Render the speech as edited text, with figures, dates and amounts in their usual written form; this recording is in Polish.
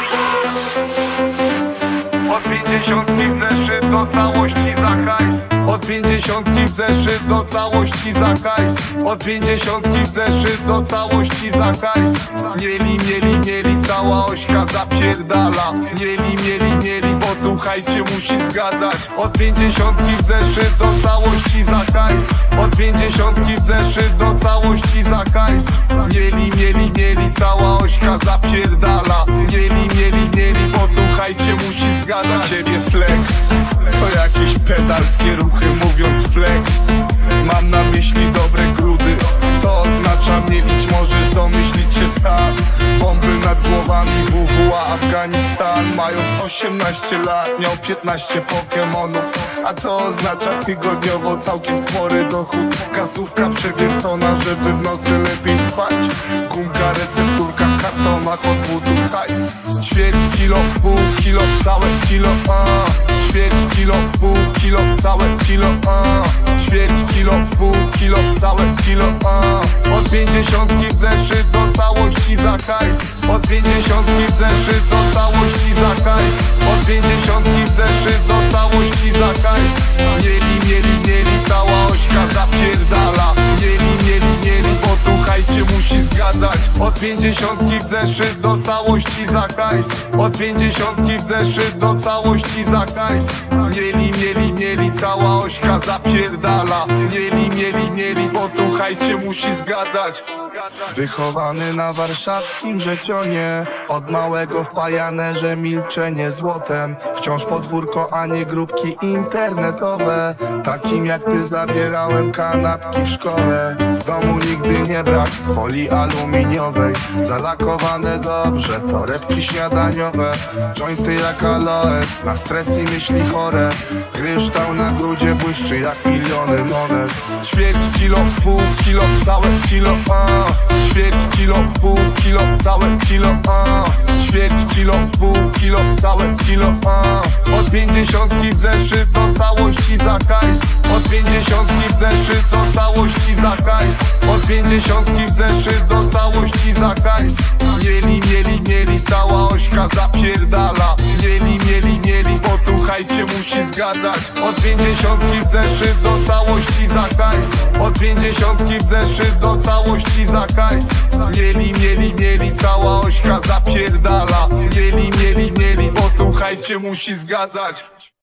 Od 50 w zeszyt do całości za hajs. Od 50 w zeszyt do całości za hajs. Od 50 w zeszyt do całości za hajs. Mieli, cała ośka zapierdala. Mieli, bo tu hajs się musi zgadzać. Od 50 w zeszyt do całości za hajs. Od 50 w zeszyt do całości za hajs. Mieli, cała ośka zapierdala. Mieli, bo tu hajs się musi zgadzać. Ciebie flex to jakieś pedalskie ruchy, mówiąc flex mam na myśli dobre grudy. Co oznacza mielić, możesz domyślić się sam. Bomby nad głowami, WWA, Afganistan. Mając 18 lat miał 15 Pokemonów, a to oznacza tygodniowo całkiem spory dochód. Kasówka przewiercona, żeby w nocy lepiej spać. Gumka, recepturka w kartonach od butów, hajs. Ćwierć kilo, pół kilo, całe kilo, ćwierć kilo, pół kilo, całe kilo, ćwierć kilo, pół kilo, całe kilo, od 50 w zeszyt do całości za hajs. Od 50 w zeszyt do całości za hajs. Od 50 w zeszyt do całości za hajs. Mieli, cała ośka zapierdala. Mieli, bo tu hajs się musi zgadzać. Od 50 w zeszyt do całości za hajs. Od 50 w zeszyt do całości za hajs. Mieli, cała ośka zapierdala. Mieli, bo tu hajs się musi zgadzać. Wychowany na warszawskim Rzecionie, od małego wpajane, że milczenie złotem. Wciąż podwórko, a nie grupki internetowe. Takim jak ty zabierałem kanapki w szkole. W domu nigdy nie brak folii aluminiowej. Zalakowane dobrze, torebki śniadaniowe. Jointy jak aloes, na stres i myśli chore. Kryształ na grudzie błyszczy jak miliony monet. Ćwierć kilo, pół kilo, całe kilo, ćwierć kilo, pół kilo, całe kilo, ćwierć kilo, pół kilo, całe kilo, od 50 w zeszyt do całości za hajs. Od 50 w zeszyt do całości za hajs. Od 50 w zeszyt do całości za hajs. Mieli, cała ośka zapierdala. Mieli, bo tu hajs się musi zgadzać. Od 50 w zeszyt do całości za hajs. Od 50 w zeszyt do całości za hajs. Mieli, cała ośka zapierdala. Mieli, bo tu hajs się musi zgadzać.